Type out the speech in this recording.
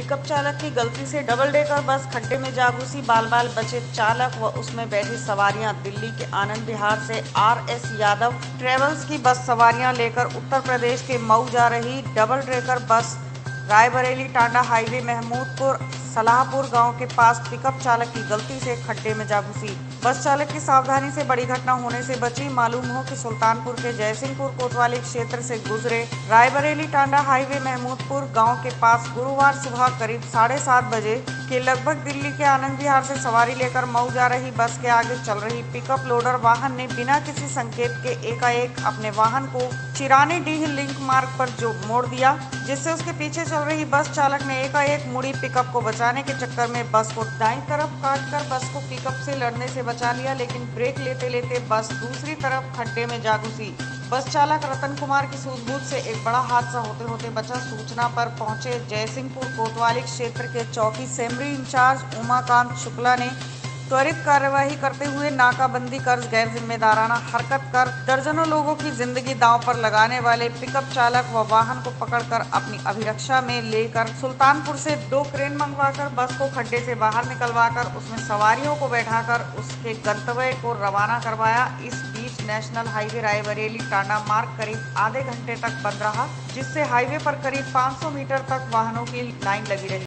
Pickup चालक की गलती से डबल डेकर बस खड्डे में जा घुसी। बाल बाल बचे चालक व उसमें बैठी सवारियां। दिल्ली के आनंद विहार से RS यादव ट्रेवल्स की बस सवारियां लेकर उत्तर प्रदेश के मऊ जा रही double decker bus Raebareli Tanda highway Mahmudpur Salahpur गांव के पास पिकअप चालक की गलती से खड्डे में जा घुसी। बस चालक की सावधानी से बड़ी घटना होने से बची। मालूम हो कि सुल्तानपुर के जयसिंहपुर कोतवाली क्षेत्र से गुजरे रायबरेली टांडा हाईवे महमूदपुर गांव के पास गुरुवार सुबह करीब 7:30 बजे के लगभग दिल्ली के आनंद विहार से सवारी लेकर मऊ जा रही बस के आगे चल रही पिकअप लोडर वाहन ने बिना किसी संकेत के एकाएक अपने वाहन को चिरानी डीह लिंक मार्ग पर जो मोड़ दिया, जिससे उसके पीछे चल रही बस चालक ने एकाएक मुड़ी पिकअप को बचाने के चक्कर में बस को दाईं तरफ काटकर बस को पिकअप से लड़ने से बचा लिया, लेकिन ब्रेक लेते लेते बस दूसरी तरफ खड्डे में जा घुसी। बस चालक रतन कुमार की सूझबूझ से एक बड़ा हादसा होते होते बचा। सूचना पर पहुंचे जयसिंहपुर कोतवाली क्षेत्र के चौकी सेमरी इंचार्ज उमाकांत शुक्ला ने त्वरित कार्यवाही करते हुए नाकाबंदी कर गैर जिम्मेदाराना हरकत कर दर्जनों लोगों की जिंदगी दांव पर लगाने वाले पिकअप चालक व वाहन को पकड़कर अपनी अभिरक्षा में लेकर सुल्तानपुर से 2 क्रेन मंगवाकर बस को खड्डे से बाहर निकलवाकर उसमें सवारियों को बैठाकर उसके गंतव्य को रवाना करवाया। इस बीच नेशनल हाईवे रायबरेली टांडा मार्ग करीब आधे घंटे तक बंद रहा, जिससे हाईवे पर करीब 500 मीटर तक वाहनों की लाइन लगी रही।